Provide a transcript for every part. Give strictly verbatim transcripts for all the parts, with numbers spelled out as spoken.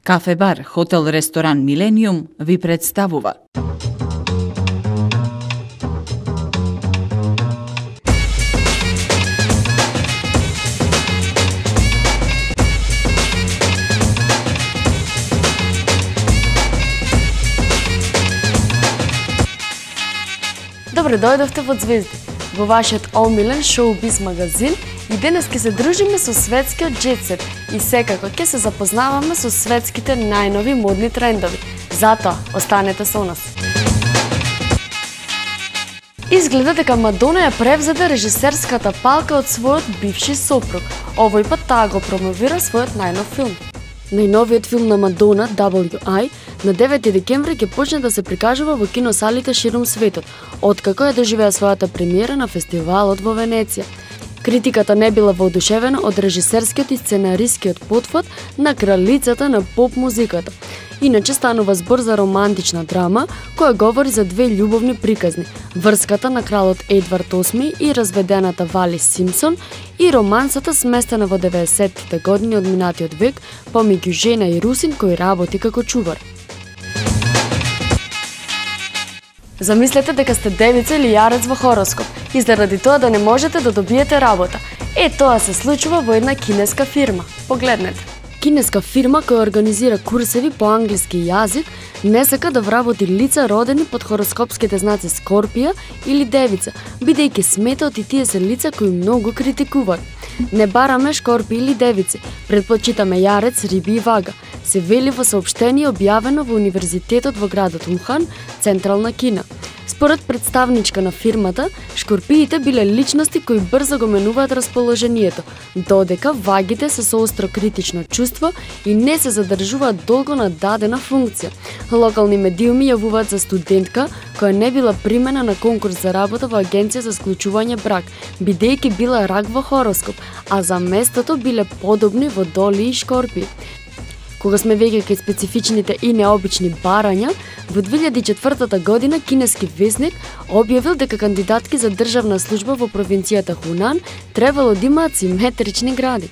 Кафе бар, хотел, ресторан Милениум ви представува. Добре дојдовте во Звезди, во вашиот омилен шоу-биз магазин, и денес ќе се дружиме со светскиот джетсет и секако ќе се запознаваме со светските најнови модни трендови. Затоа, останете со нас. Изгледа дека Мадона ја превзеде режисерската палка од својот бивши сопруг. Овој пат таа го промовира својот најнов филм. Најновиот филм на Мадона, дабл ю ай, на девети декември ќе почне да се прикажува во киносалите ширум светот, откако ја доживеа својата премиера на фестивалот во Венеција. Критиката не била воодушевена од режисерскиот и сценаристскиот потфат на кралицата на поп-музиката. Иначе станува збор за романтична драма, која говори за две љубовни приказни, врската на кралот Едвард осми и разведената Валис Симпсон и романсата сместена во деветдесеттите години од минатиот век помеѓу жена и русин кој работи како чувар. Замислете дека сте девица или јарец во хороскоп и заради тоа да не можете да добиете работа. Е, тоа се случува во една кинеска фирма. Погледнете. Кинеска фирма која организира курсеви по англиски јазик не сака да вработи лица родени под хороскопските знаци Скорпија или Девица, бидејќи смета и тие се лица кои многу критикуваат. Не бараме Шкорпи или Девици, предпочитаме Јарец, Риби и Вага, се вели во соопштение објавено во Универзитетот во градот Ухан, Централна Кина. Според представничка на фирмата, шкорпиите биле личности кои брзо го менуваат расположението, додека вагите се со остро критично чувство и не се задржуваат долго на дадена функција. Локални медиуми јавуваат за студентка која не била примена на конкурс за работа во агенција за склучување брак, бидејќи била рак во хороскоп, а за местото биле подобни во Доли и Шкорпи. Кога сме веќе кај специфичните и необични барања, во две илјади и четвртата година кинески весник објавил дека кандидатки за државна служба во провинцијата Хунан требало да имаат симетрични гради.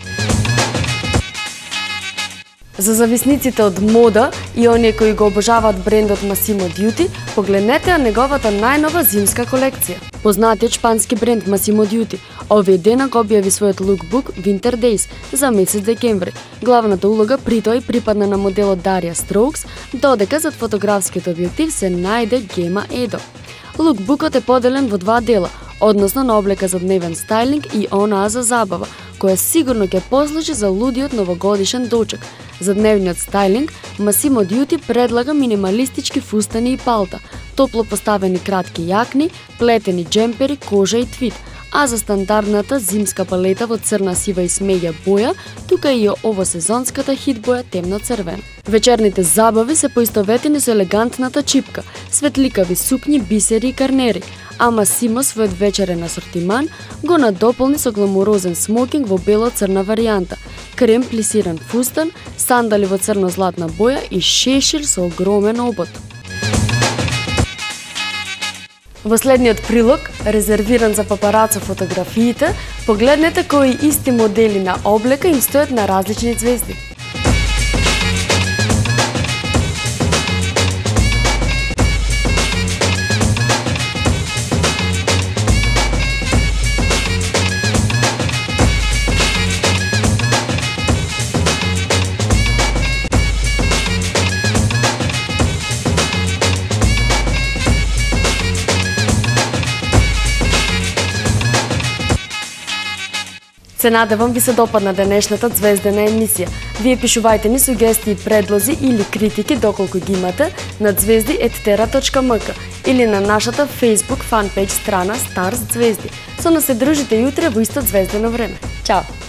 За зависниците од мода и оние кои го обожаваат брендот Massimo Dutti, погледнете ја неговата најнова зимска колекција. Познатиот шпански бренд Massimo Dutti овие дена го објави својот лукбук Winter Days за месец декември. Главната улога при тој припадна на моделот Дарија Строукс, додека зад фотографскиот објектив се најде Гема Едо. Лукбукот е поделен во два дела, односно на облека за дневен стајлинг и онаа за забава, која сигурно ќе послужи за лудиот новогодишен дочек. За дневниот стајлинг, Massimo Dutti предлага минималистички фустани и палта, топло поставени кратки јакни, плетени джемпери, кожа и твит, а за стандардната зимска палета во црна, сива и смеѓа боја, тука и овосезонската хит боја темно-црвена. Вечерните забави се поистоветени со елегантната чипка, светликави сукњи, бисери и карнери, а Massimo својот вечерен асортиман го надополни со гламурозен смокинг во бело-црна варијанта, крем плисиран фустан, сандали во црно-златна боја и шешир со огромен обод. Во следниот прилог, резервиран за папарацо фотографиите, погледнете кои исти модели на облека им стоят на различни звезди. Се надевам ви се допадна денешната звездена емисија. Вие пишувајте ни сугестии, предлози или критики доколку ги имате на звезди ет тера точка ем ка или на нашата Facebook фанпејдж страна Старс Звезди. Со нас се дружите јутре во исто звездено време. Чао!